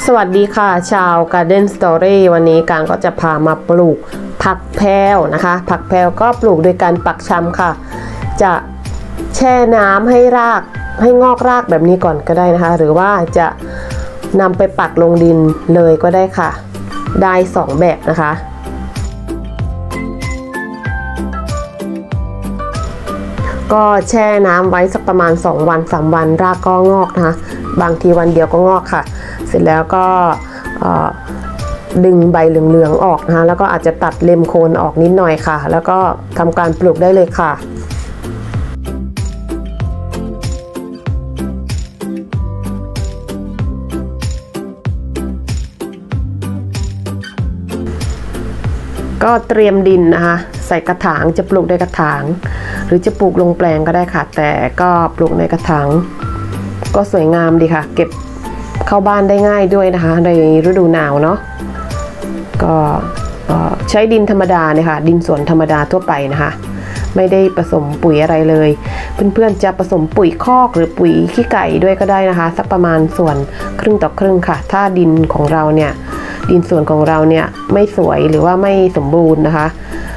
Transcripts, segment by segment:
สวัสดีค่ะชาว Garden Story วันนี้การก็จะพามาปลูกผักแพรวนะคะผักแพรวก็ปลูกโดยการปักชำค่ะจะแช่น้ำให้รากให้งอกรากแบบนี้ก่อนก็ได้นะคะหรือว่าจะนำไปปักลงดินเลยก็ได้ค่ะได้2แบบนะคะก็แช่น้ำไว้สักประมาณ2 วัน 3 วันรากก็งอกนะคะบางทีวันเดียวก็งอกค่ะเสร็จแล้วก็ดึงใบเหลืองๆออกนะคะแล้วก็อาจจะตัดเล็มโคนออกนิดหน่อยค่ะแล้วก็ทำการปลูกได้เลยค่ะก็เตรียมดินนะคะใส่กระถางจะปลูกในกระถางหรือจะปลูกลงแปลงก็ได้ค่ะแต่ก็ปลูกในกระถางก็สวยงามดีค่ะเก็บเข้าบ้านได้ง่ายด้วยนะคะในฤดูหนาวเนาะก็ใช้ดินธรรมดาเนี่ยค่ะดินสวนธรรมดาทั่วไปนะคะไม่ได้ผสมปุ๋ยอะไรเลยเพื่อนๆจะผสมปุ๋ยคอกหรือปุ๋ยขี้ไก่ด้วยก็ได้นะคะสักประมาณส่วนครึ่งต่อครึ่งค่ะถ้าดินของเราเนี่ยดินสวนของเราเนี่ยไม่สวยหรือว่าไม่สมบูรณ์นะคะ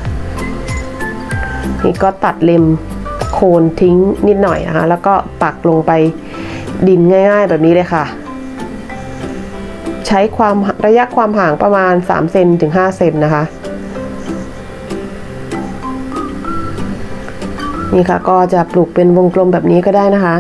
นี่ก็ตัดเล็มโคนทิ้งนิดหน่อยนะคะแล้วก็ปักลงไปดินง่ายๆแบบนี้เลยค่ะใช้ระยะความห่างประมาณ3 เซนถึง 5 เซนนะคะนี่ค่ะก็จะปลูกเป็นวงกลมแบบนี้ก็ได้นะคะ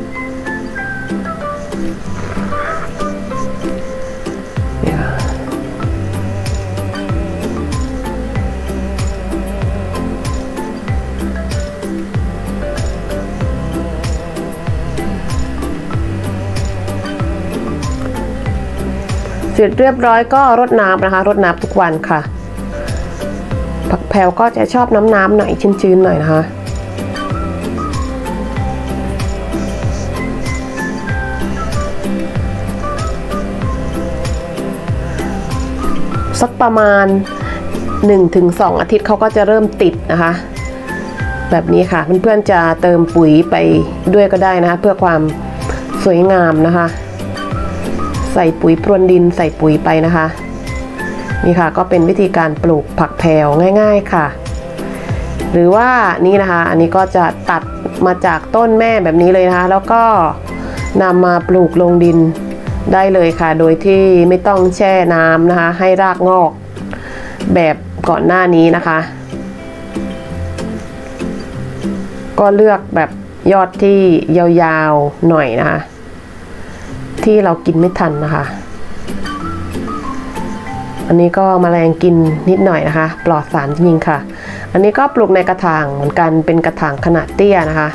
เสร็จเรียบร้อยก็รดน้ำนะคะรดน้ำทุกวันค่ะผักแพรวก็จะชอบน้ำหน่อยชื้นๆหน่อยนะคะสักประมาณ 1-2 อาทิตย์เขาก็จะเริ่มติดนะคะแบบนี้ค่ะเพื่อนๆจะเติมปุ๋ยไปด้วยก็ได้นะคะเพื่อความสวยงามนะคะใส่ปุ๋ยพรวนดินใส่ปุ๋ยไปนะคะนี่ค่ะก็เป็นวิธีการปลูกผักแพรวง่ายๆค่ะหรือว่านี่นะคะอันนี้ก็จะตัดมาจากต้นแม่แบบนี้เลยนะคะแล้วก็นำมาปลูกลงดินได้เลยค่ะโดยที่ไม่ต้องแช่น้ำนะคะให้รากงอกแบบก่อนหน้านี้นะคะก็เลือกแบบยอดที่ยาวๆหน่อยนะคะที่เรากินไม่ทันนะคะอันนี้ก็แมลงกินนิดหน่อยนะคะปลอดสารจริงๆค่ะอันนี้ก็ปลูกในกระถางเหมือนกันเป็นกระถางขนาดเตี้ยนะคะ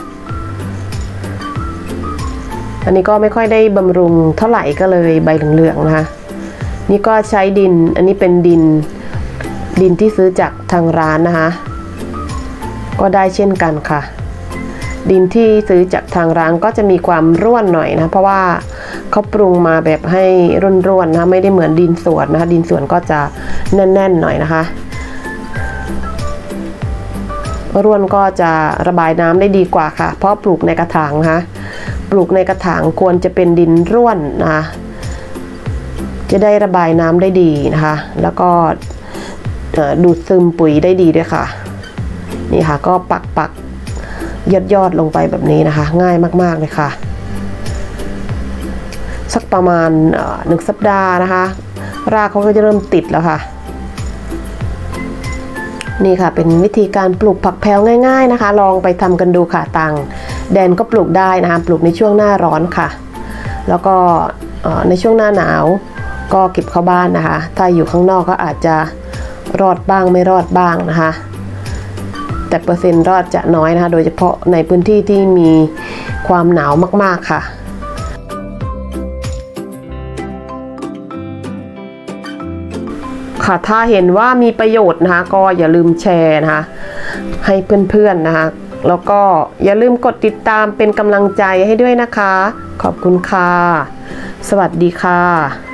อันนี้ก็ไม่ค่อยได้บำรุงเท่าไหร่ก็เลยใบเหลืองๆนะคะนี่ก็ใช้ดินอันนี้เป็นดินที่ซื้อจากทางร้านนะคะก็ได้เช่นกันค่ะดินที่ซื้อจากทางร้านก็จะมีความร่วนหน่อยนะเพราะว่าเขาปรุงมาแบบให้ร่วนๆนะไม่ได้เหมือนดินสวนนะคะดินสวนก็จะแน่นๆหน่อยนะคะร่วนก็จะระบายน้ำได้ดีกว่าค่ะเพราะปลูกในกระถางนะคะปลูกในกระถางควรจะเป็นดินร่วนนะคะจะได้ระบายน้ำได้ดีนะคะแล้วก็ดูดซึมปุ๋ยได้ดีด้วยค่ะนี่ค่ะก็ปักยอดลงไปแบบนี้นะคะง่ายมากๆเลยค่ะสักประมาณ1 สัปดาห์นะคะรากเขาก็จะเริ่มติดแล้วค่ะนี่ค่ะเป็นวิธีการปลูกผักแพรวง่ายๆนะคะลองไปทำกันดูค่ะต่างแดนก็ปลูกได้นะคะปลูกในช่วงหน้าร้อนค่ะแล้วก็ในช่วงหน้าหนาวก็เก็บเข้าบ้านนะคะถ้าอยู่ข้างนอกก็อาจจะรอดบ้างไม่รอดบ้างนะคะแต่เปอร์เซ็นต์รอดจะน้อยนะคะโดยเฉพาะในพื้นที่ที่มีความหนาวมากๆค่ะค่ะถ้าเห็นว่ามีประโยชน์นะคะก็อย่าลืมแชร์นะคะให้เพื่อนๆนะคะแล้วก็อย่าลืมกดติดตามเป็นกำลังใจให้ด้วยนะคะขอบคุณค่ะสวัสดีค่ะ